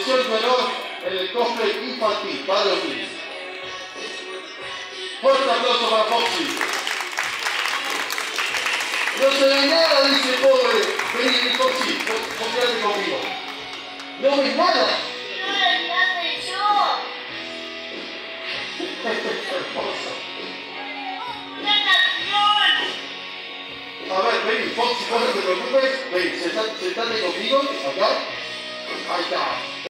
menor en el cosplay infantil para los niños. Fuerte aplauso para Foxy. No se ve nada, dice pobre. Vení, Foxy, quédate conmigo. No ves nada. Hermoso. A ver, vení, Foxy, no te preocupes. Vení, sentate conmigo, acá. Ahí está.